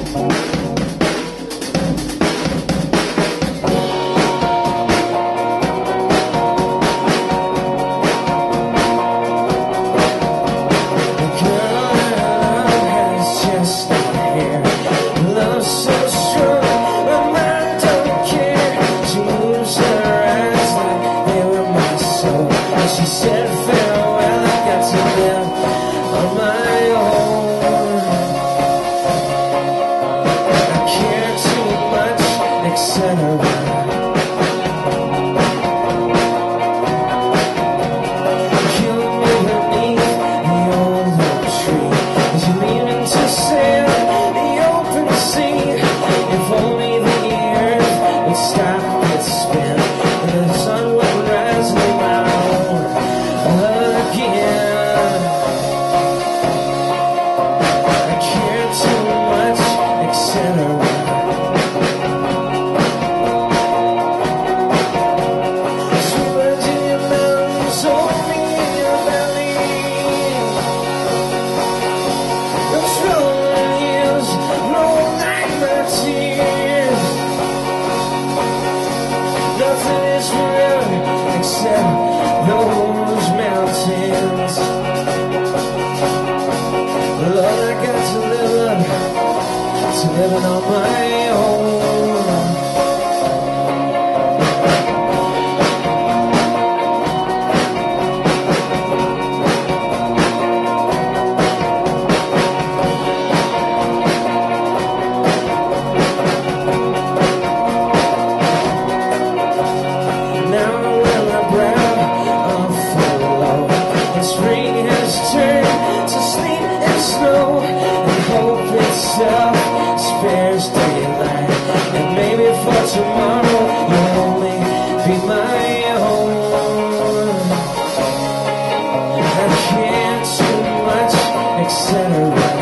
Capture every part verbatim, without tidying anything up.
Living on my own. Now when my brow I'm full low, and spring has turned to sleet and snow, and hope itself spares daylight, and maybe for tomorrow you'll only be my own. I can't too much accelerate.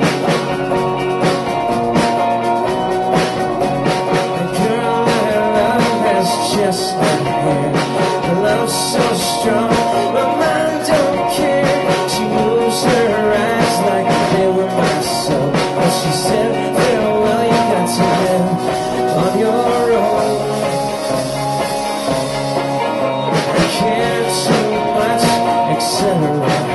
The girl I love has chestnut hair, her love's so strong, my mind don't care. She moves her eyes like they were my soul, but she said to live on your own. I can't too much accelerate.